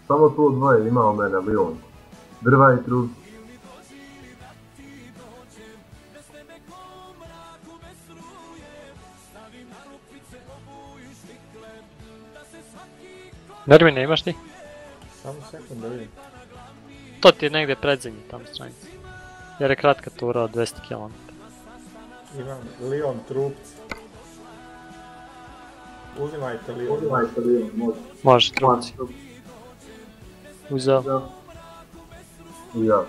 Samo tu dvoje imao mene Lion. Drva i trub. Nermine, imaš ti? Samo sekund da vidim. To ti je negdje predzemlji tamo stranica. Jer je kratka tura od 200 km. Imam Lion trupci. Uzimajte Lion. Može. Može, trupci. Uzeo. I ja.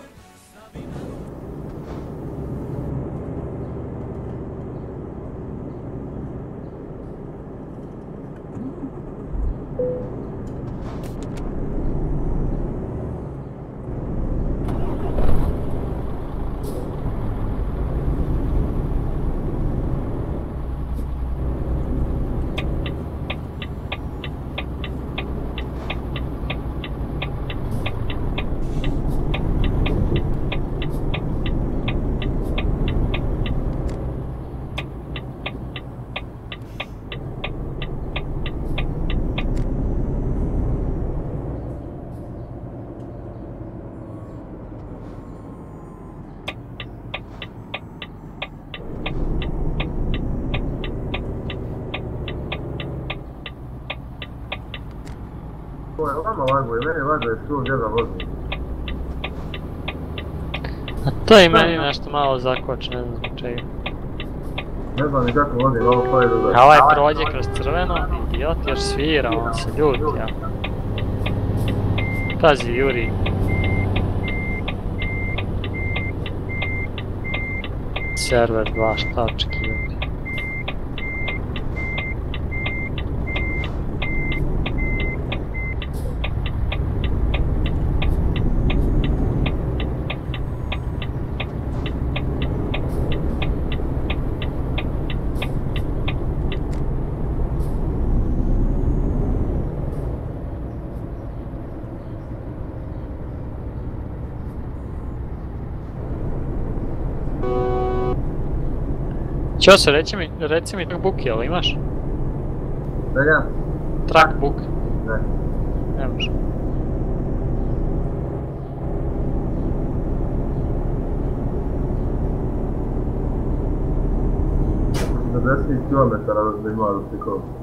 Ovo je vama lago i meni lago je što djela vozi. A to je meni nešto malo zakoč, ne znam zbog čega. Ne znam ni kako vozim, ovo pa je dobro. A ovaj prođe kroz crveno, idiot jer svira, on se ljuti, ja. Pazi, Juri. Server 2, šta očekivati? Ćo se, reci mi track book, jel imaš? Čega? Track book. Ne. Ne može. Za 10 km da ima da se koliko.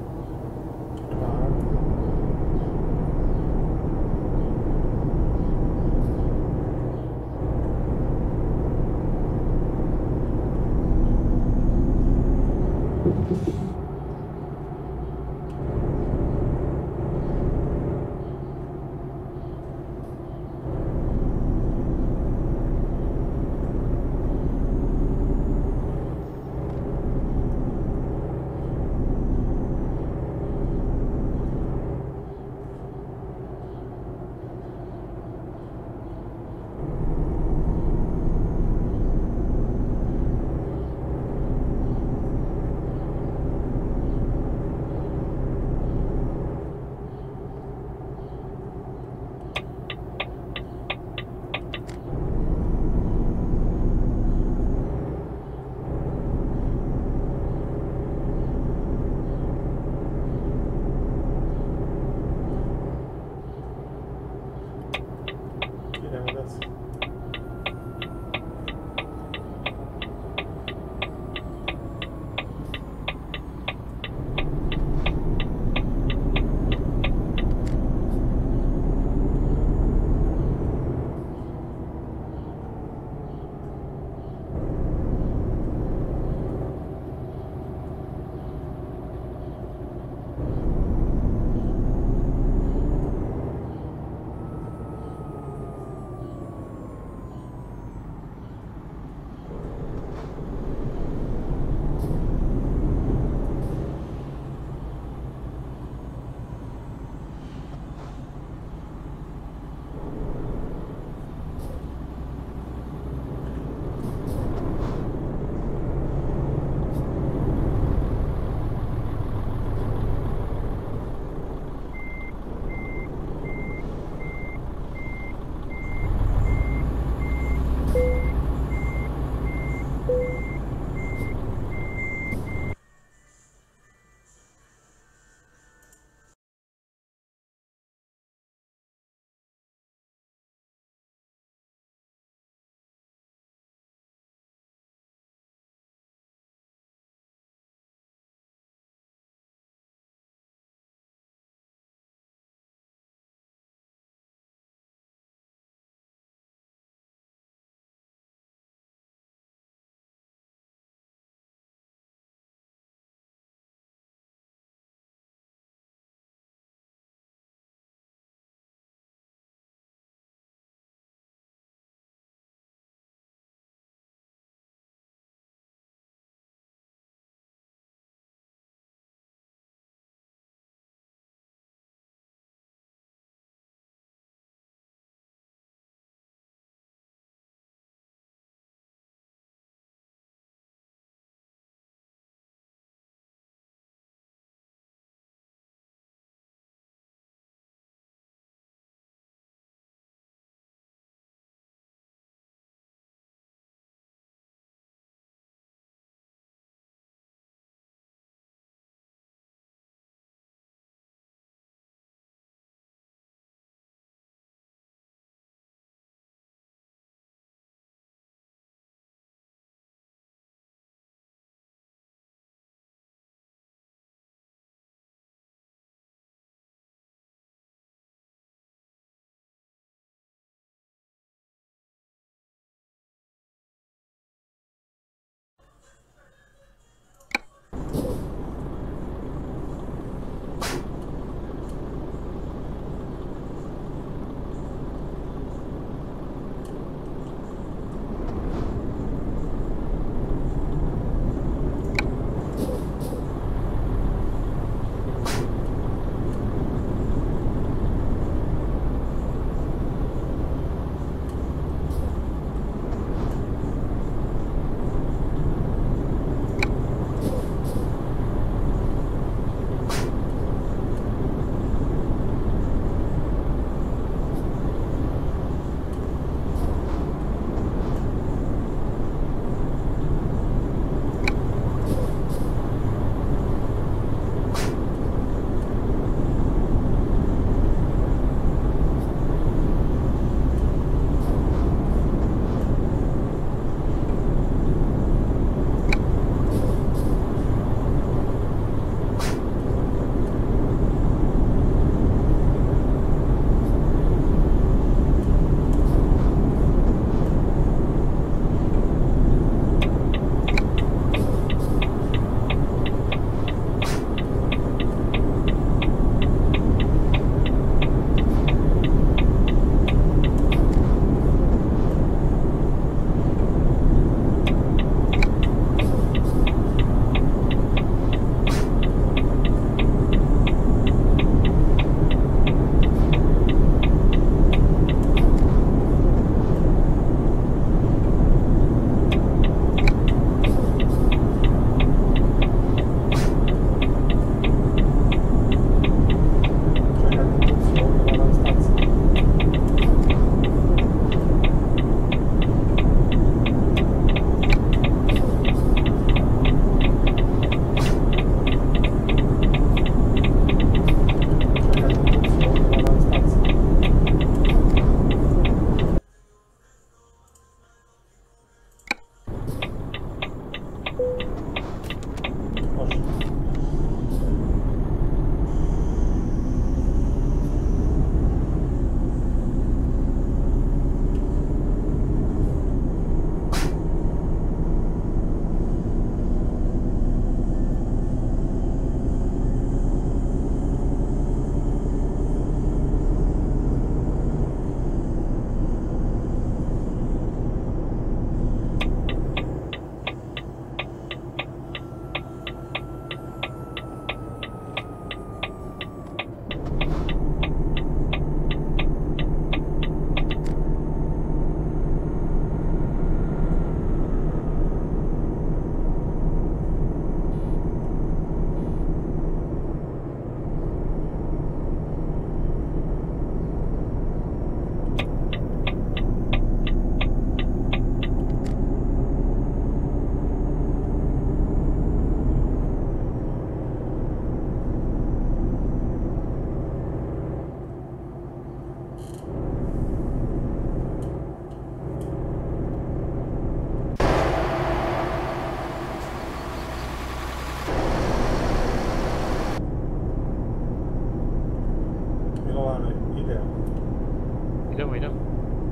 Ivane, idemo. Idemo, idemo.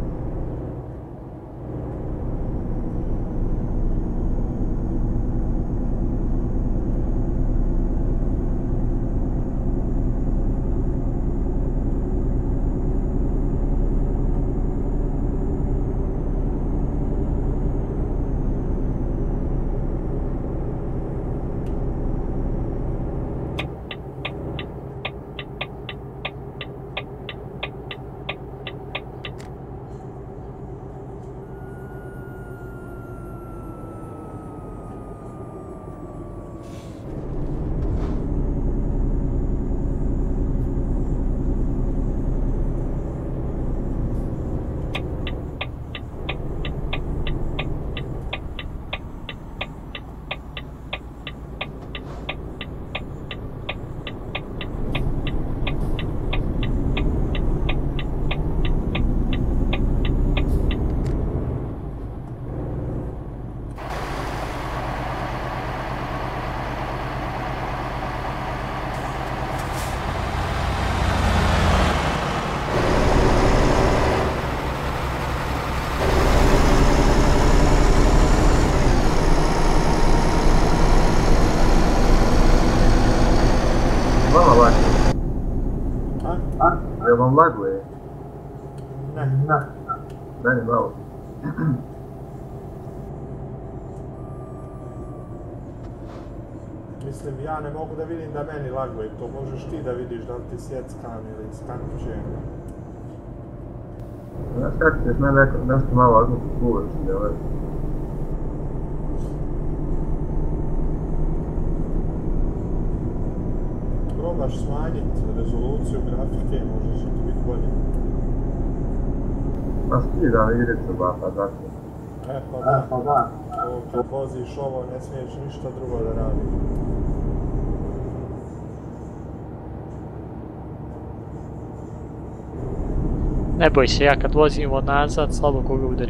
Jel vam laguje? Ne. Meni malo. Mislim, ja ne mogu da vidim da meni laguje, to možeš ti da vidiš da li ti sjeckan ili skanče. Znaš kako ćeš meni nešto malo lagnuti u površini, ali... Probaš smanjiti rezoluciju grafike, možda će ti biti bolje. Pa skidam igricu, pa zato. Pa da. To kad voziš ovo ne smiješ ništa drugo da radiš. Ne boj se, ja kad vozim od nazad, slabo koga udarim.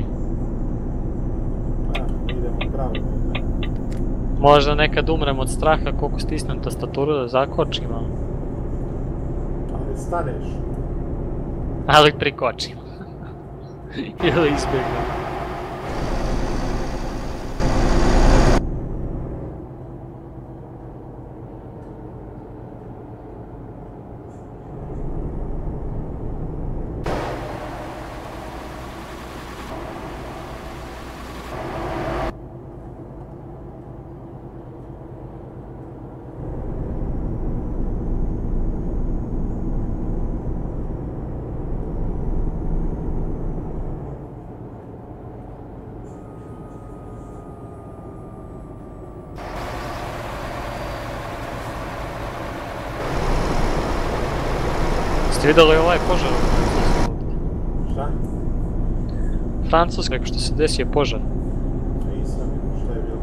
Idemo pravilno. Možda nekad umrem od straha koliko stisnem tastaturu da zakočim, ali... Ali staneš. Ali prikočim. Ili izbjegnem. Ste vidjeli ovaj požar u Francusku? Šta? Francuska, kako što se desio požar. Nisam vidio šta je bilo.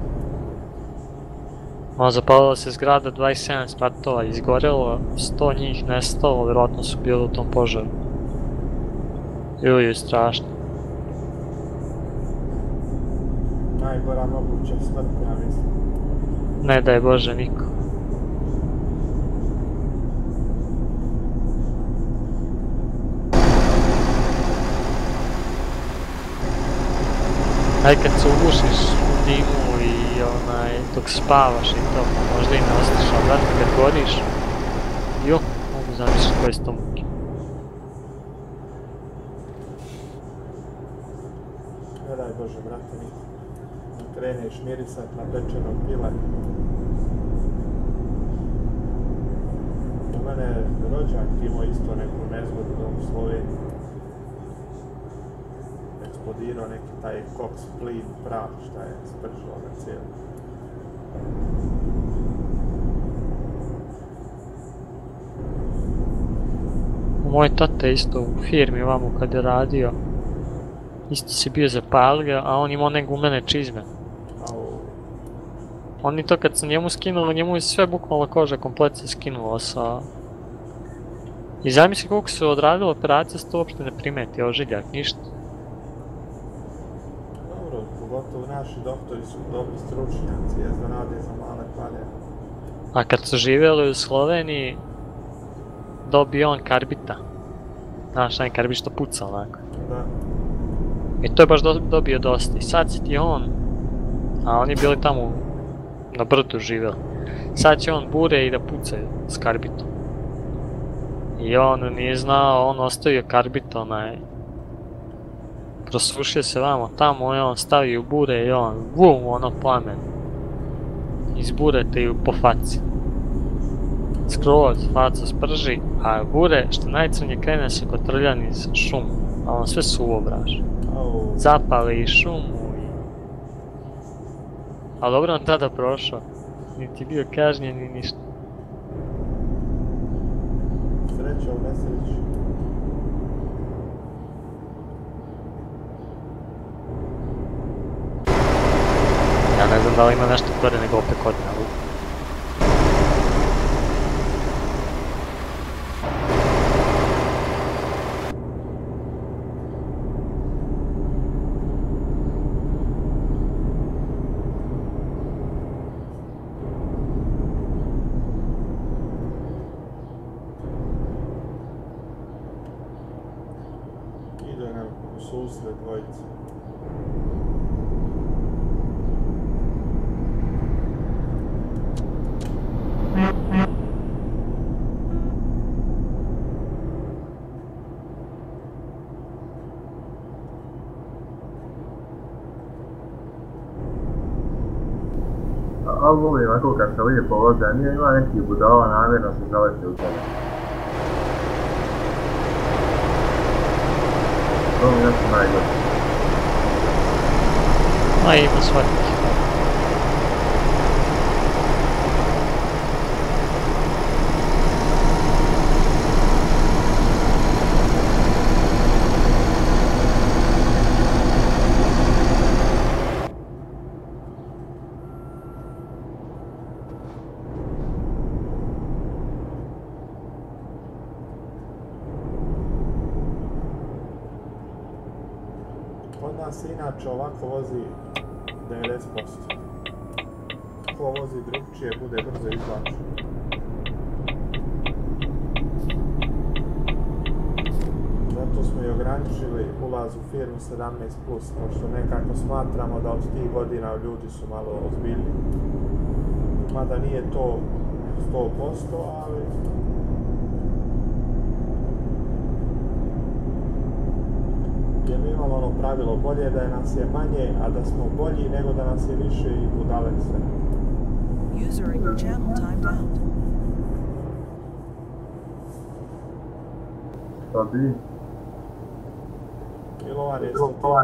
Zapalila se zgrada 27 spratova, izgorelo, 100 njih nestalo, vjerojatno su bili u tom požaru. Ili strašno. Najgora moguća smrt, ja mislim. Ne daj Bože niko. Aj kad se ugušiš u dimu i dok spavaš i to, možda i ne ostaš, ali brate kad goriš, mogu zamisliti koje su to muke. Ne daj Bože, brate, niko. Kreneš mirisat na pečeno pile. U mene je rođak imao isto neku nezgodu u Sloveniji. Eksplodirao neki taj koks, plin, prah, šta je spržilo ga cijelo. Moj tata isto u firmi vamo kad je radio, isto se bio zapalio, a on imao nego gumene čizme. Oni to kad sam njemu skinuo, njemu je sve bukvalno koža komplet se skinulo sa... I zamisli koliko su odradili operacije, se to uopšte ne primeti, ožiljak, ništa. Dobro, pogotovo naši doktori su dobri stručnjaci, jes da rade za male pare. A kad su živjeli u Sloveniji, dobio on karbita. Znaš, onaj karbit što puca onako. Da. I to je baš dobio dosta. I sad će ti on, a oni bili tamo na brdu živjeli. Sad će on bure i da pucaju s karbitom. I on nije znao, on ostavio karbit onaj. Prosušio se vamo tamo i on stavio u bure i on vum, ono plamen. Iz bure te ju po faci. Skroz faca sprži, a bure što najcrnje krene se kotrljan iz šumu. A on sve suvo vraži. Zapale i šumu i... Ali dobro on tada prošao. Niti bio kažnjen ni ništa. Sreća u nesreći. Ja ne znam da li ima nešto gore nego opet kod na luku. Ide nam u susret dvojice. Ali volim ako kad se lijepo voze, nije ima neki budala namjerno se zalete u tebe. To mi nešto najgore. Ma ima svakih. Kod nas se inače ovako vozi 90%. Ko vozi drugčije bude brzo izbačen. Zato smo i ograničili ulaz u firmu 17+, pošto nekako smatramo da od tih godina ljudi su malo ozbiljni. Mada nije to 100%, ali... Jer mi imamo ono pravilo, bolje da nas je manje, a da smo bolji, nego da nas je više i budale sve. User in your channel timed out. Šta bi? Milovan je stitikao.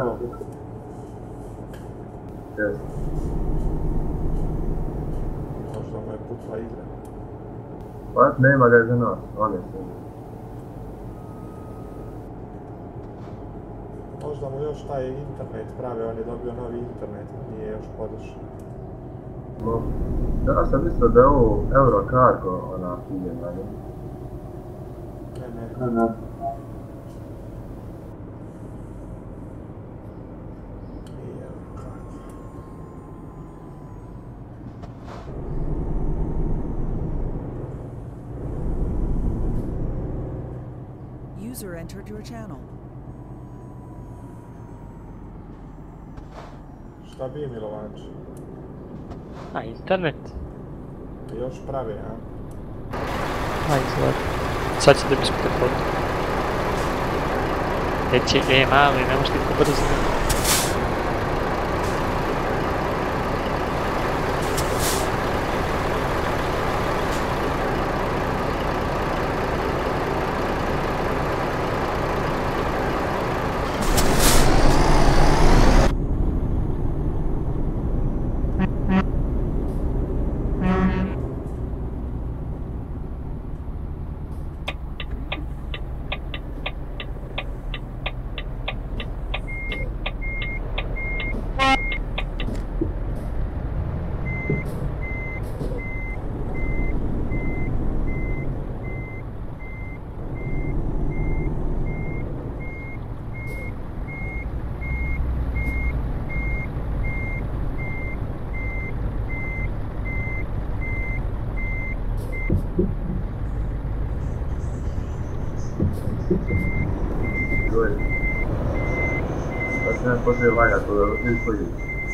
Jes. Možda mu je pukla igra. Pa nema ga za nas, on je sve. Možda mu još taj internet prave, on je dobio novi internet, nije još podešao. No. Ja sam mislio da je ovo Eurocargo, ona ide na nje. Ne. Nije Eurocargo. User entered your channel. Šta bi Milovanč? A internet? Još prave, a? A izgleda. Sad će da bi spute kod. Reći, mali, ne možeš tako brzo. uvijek. Da se ne počne valjati od izgledi.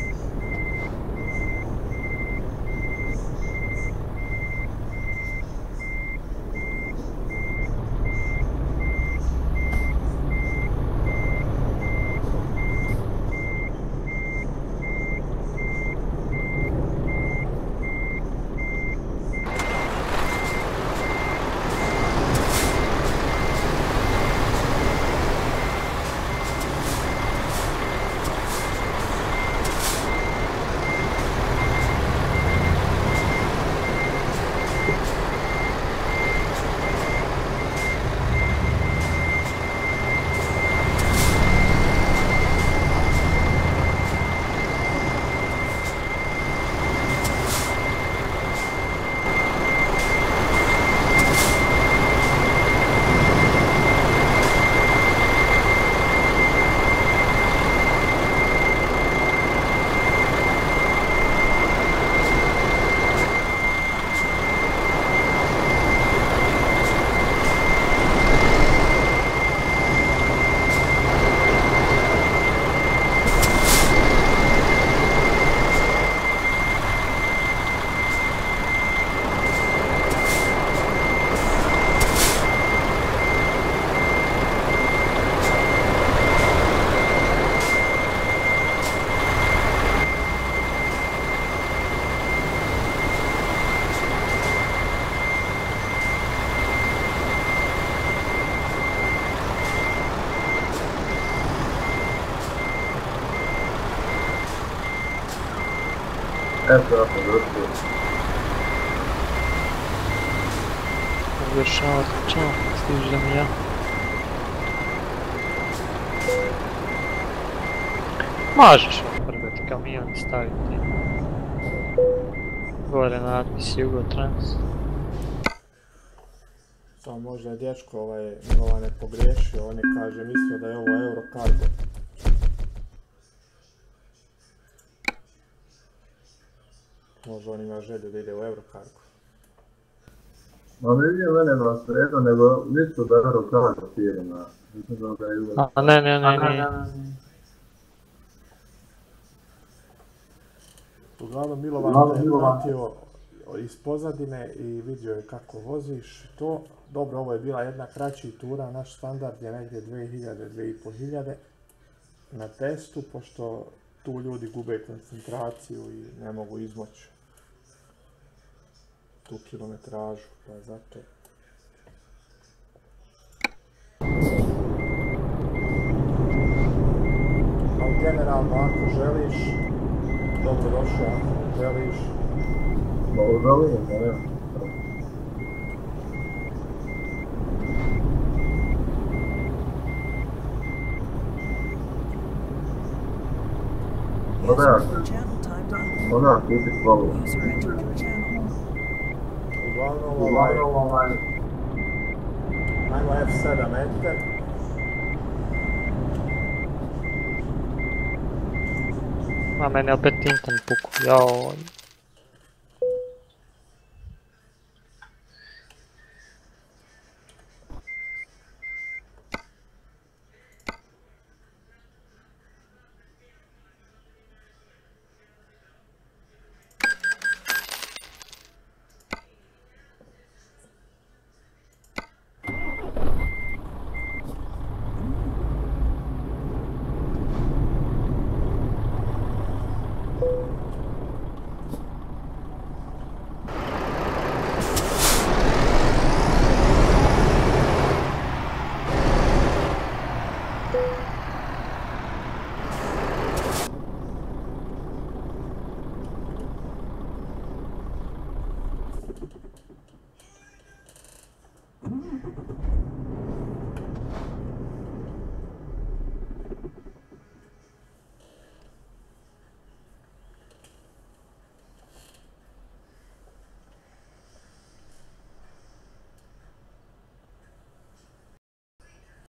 Eto, ja sam došao. Završavati, čao, stižem ja. Možeš otprgati kamion i staviti gore natpis Jugotrans. Samo možda je dječko Milovane pogriješio, on je kaže mislio da je ovo Eurocargo. Možda on ima želju da ide u Eurocargo. Ma ne vidim mene na sredo, nego nisu da Eurocargo firma. Mislim da je Jugotrans. A ne. Uglavnom Milovan te je pratio iz pozadine i vidio je kako voziš to. Dobro, ovo je bila jedna kraći tura, naš standard je negdje 2000-2500 na testu, pošto tu ljudi gube koncentraciju i ne mogu izmoći tu kilometražu, pa zato. Ali generalno, ako želiš, dobro došao, ako želiš. Malo želim, ne. Channel timed out. Ona kupi slavu. User entered your channel. Uglavnom, ajmo F7 enter. A meni opet internet puku, jao.